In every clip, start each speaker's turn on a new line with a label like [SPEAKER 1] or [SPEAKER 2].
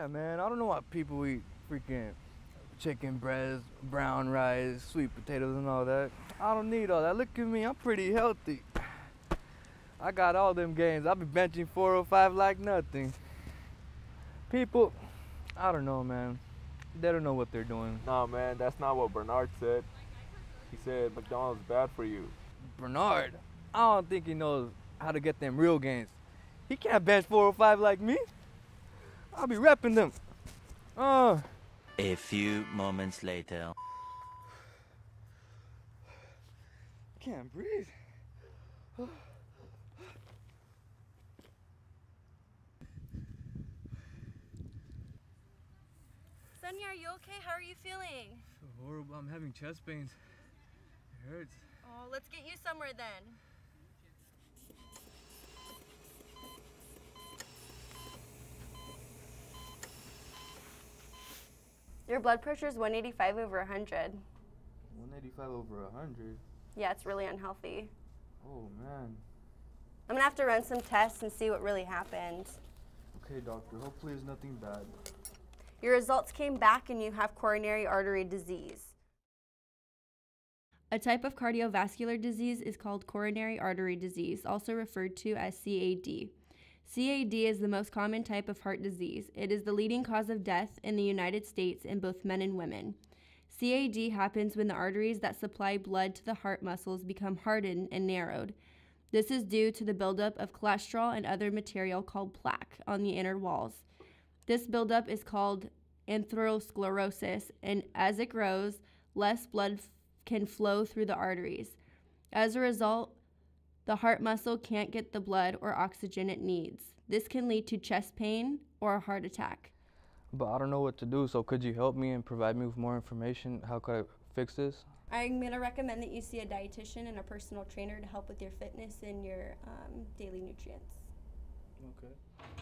[SPEAKER 1] Yeah, man, I don't know why people eat freaking chicken breast, brown rice, sweet potatoes and all that. I don't need all that. Look at me, I'm pretty healthy. I got all them gains. I be benching 405 like nothing. People, I don't know, man. They don't know what they're doing.
[SPEAKER 2] No, man, that's not what Bernard said. He said McDonald's bad for you.
[SPEAKER 1] Bernard, I don't think he knows how to get them real gains. He can't bench 405 like me. I'll be repping them.
[SPEAKER 3] A few moments later.
[SPEAKER 1] Can't breathe.
[SPEAKER 4] Sonny, are you okay? How are you feeling?
[SPEAKER 1] So horrible. I'm having chest pains. It hurts.
[SPEAKER 4] Oh, let's get you somewhere then. Your blood pressure is 185 over 100.
[SPEAKER 1] 185 over 100?
[SPEAKER 4] Yeah, it's really unhealthy.
[SPEAKER 1] Oh, man.
[SPEAKER 4] I'm gonna have to run some tests and see what really happened.
[SPEAKER 1] Okay, doctor. Hopefully it's nothing bad.
[SPEAKER 4] Your results came back and you have coronary artery disease. A type of cardiovascular disease is called coronary artery disease, also referred to as CAD. CAD is the most common type of heart disease. It is the leading cause of death in the United States in both men and women. CAD happens when the arteries that supply blood to the heart muscles become hardened and narrowed. This is due to the buildup of cholesterol and other material called plaque on the inner walls. This buildup is called atherosclerosis, and as it grows, less blood can flow through the arteries. As a result, the heart muscle can't get the blood or oxygen it needs. This can lead to chest pain or a heart attack.
[SPEAKER 1] But I don't know what to do, so could you help me and provide me with more information? How could I fix this?
[SPEAKER 4] I'm going to recommend that you see a dietitian and a personal trainer to help with your fitness and your daily nutrients.
[SPEAKER 1] Okay.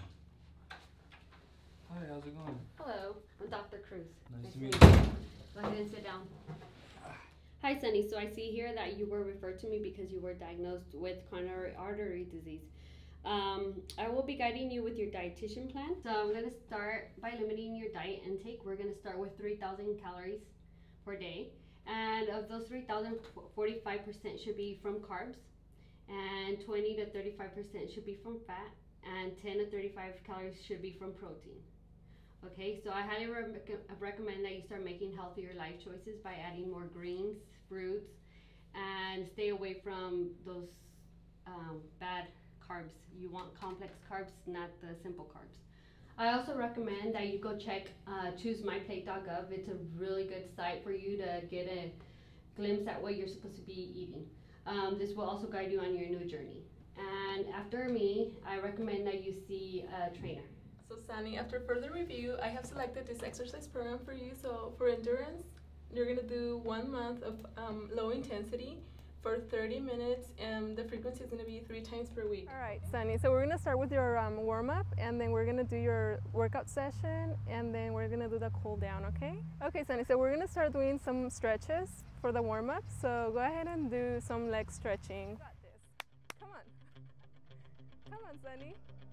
[SPEAKER 1] Hi, how's it going?
[SPEAKER 5] Hello, I'm Dr. Cruz.
[SPEAKER 1] Nice to meet you.
[SPEAKER 5] Go ahead and sit down. Hi, Sunny. So I see here that you were referred to me because you were diagnosed with coronary artery disease. I will be guiding you with your dietitian plan. So I'm going to start by limiting your diet intake. We're going to start with 3,000 calories per day. And of those 3,000, 45% should be from carbs, and 20 to 35% should be from fat, and 10 to 35 calories should be from protein. Okay, so I highly recommend that you start making healthier life choices by adding more greens, fruits, and stay away from those bad carbs. You want complex carbs, not the simple carbs. I also recommend that you go check choosemyplate.gov. It's a really good site for you to get a glimpse at what you're supposed to be eating. This will also guide you on your new journey. And after me, I recommend that you see a trainer.
[SPEAKER 6] So Sunny, after further review, I have selected this exercise program for you. So for endurance, you're gonna do 1 month of low intensity for 30 minutes, and the frequency is gonna be 3 times per week. All right, Sunny, so we're gonna start with your warm-up, and then we're gonna do your workout session, and then we're gonna do the cool down, okay? Okay, Sunny, so we're gonna start doing some stretches for the warm-up. So go ahead and do some leg stretching. Got this. Come on. Come on, Sunny.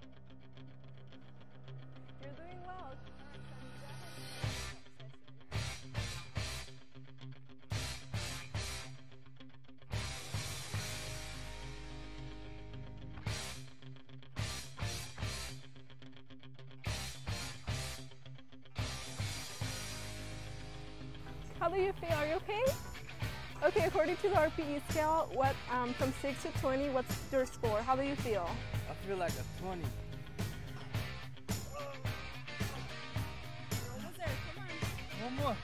[SPEAKER 6] You're doing well. All right, Sunny, go ahead. How do you feel? Are you okay? Okay, according to the RPE scale, what from 6 to 20, what's your score? How do you feel?
[SPEAKER 1] I feel like a 20.
[SPEAKER 6] Almost there. Come on.
[SPEAKER 1] One more.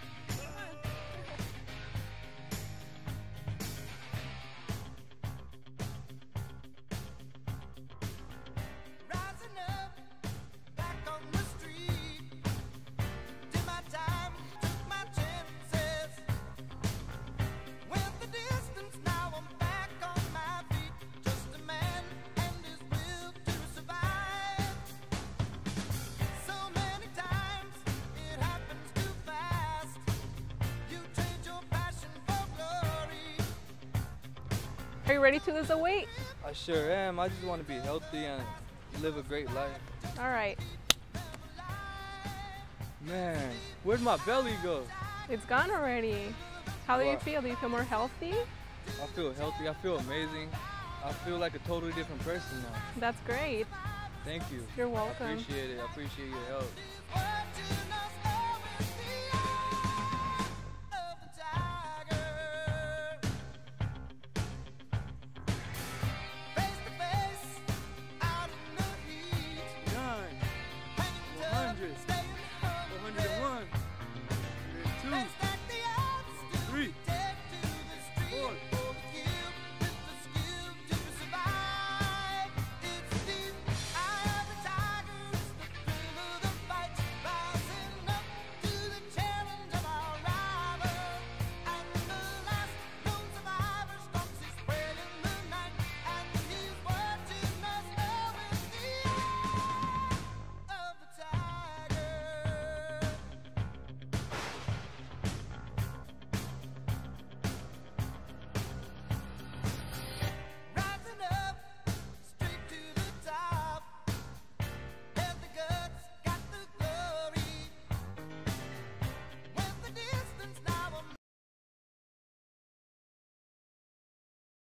[SPEAKER 6] Are you ready to lose the weight?
[SPEAKER 1] I sure am. I just want to be healthy and live a great life.
[SPEAKER 6] All right.
[SPEAKER 1] Man, where'd my belly go?
[SPEAKER 7] It's gone already. How do you
[SPEAKER 1] What?
[SPEAKER 7] feel? Do you feel more healthy?
[SPEAKER 1] I feel healthy. I feel amazing. I feel like a totally different person now.
[SPEAKER 7] That's great.
[SPEAKER 1] Thank you.
[SPEAKER 7] You're
[SPEAKER 1] I
[SPEAKER 7] welcome.
[SPEAKER 1] appreciate it. I appreciate your help. Nine, 100, 401, 102.